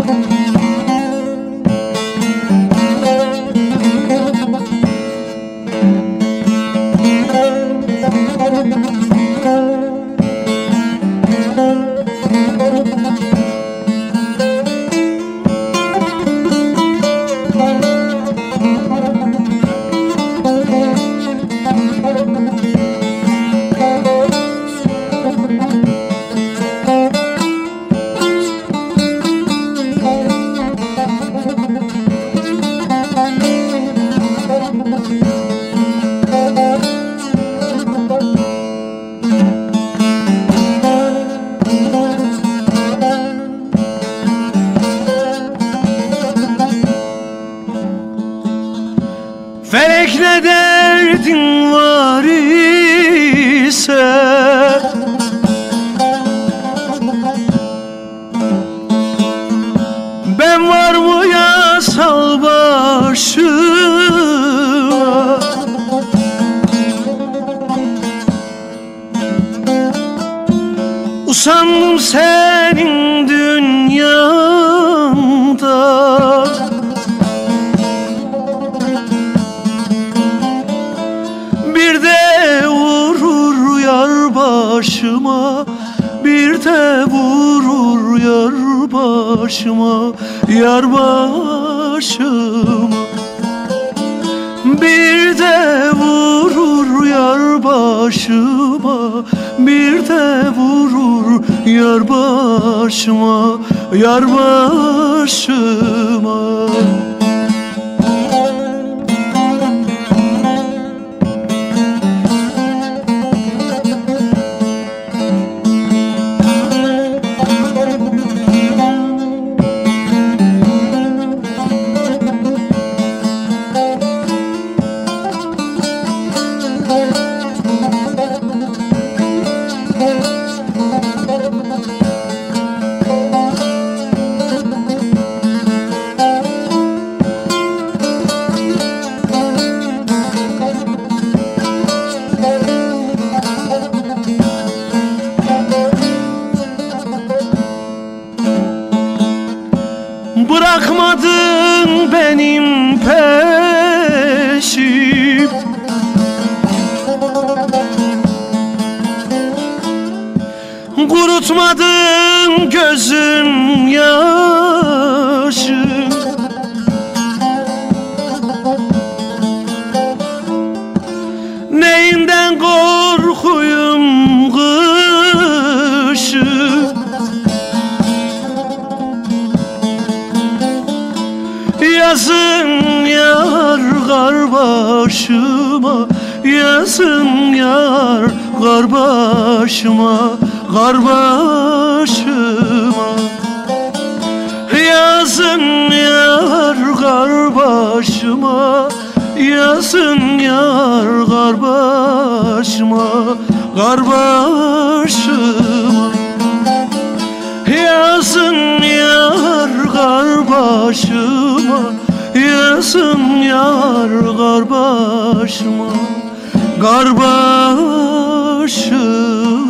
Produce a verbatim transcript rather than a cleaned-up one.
Felek ne derdin var ise ben var mı yasal başıma? Usandım senin dünyanda, bir de vurur yar başıma, bir de vurur yar başıma, yar başıma. Bir de vurur yar başıma, bir de vurur yar başıma, yar başıma. Bırakmadın benim peşim, kurutmadın gözüm yaşı. Neyinden korkuyum kışı? Yazın yar kar başıma, yazın yar kar başıma, kar başıma. Yazın yar kar başıma, yazın yar kar başıma, kar başıma. Yazın yar kar başıma, yazın yar kar başıma, kar başıma.